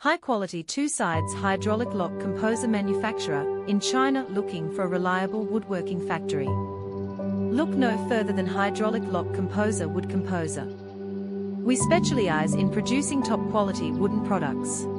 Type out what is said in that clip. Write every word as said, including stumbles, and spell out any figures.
High-quality two-sides hydraulic lock composer manufacturer, in China looking for a reliable woodworking factory. Look no further than Hydraulic Lock Composer Wood Composer. We specialize in producing top-quality wooden products.